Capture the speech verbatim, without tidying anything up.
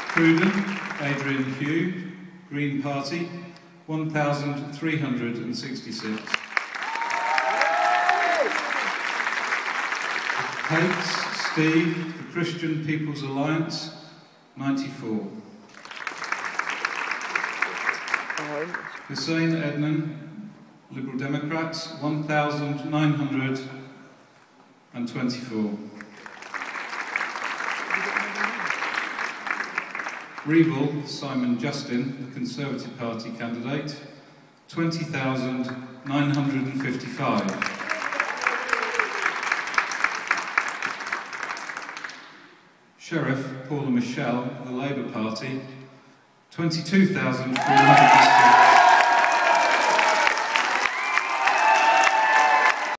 Cruden, Adrian Hugh, Green Party, one thousand three hundred sixty-six. Pates, Steve, the Christian People's Alliance, ninety-four. Hussein Ednan, Liberal Democrats, one thousand nine hundred twenty-four. Revel, Simon Justin, the Conservative Party candidate, twenty thousand nine hundred fifty-five. Sheriff Paula Michelle, the Labour Party, twenty-two thousand three hundred six.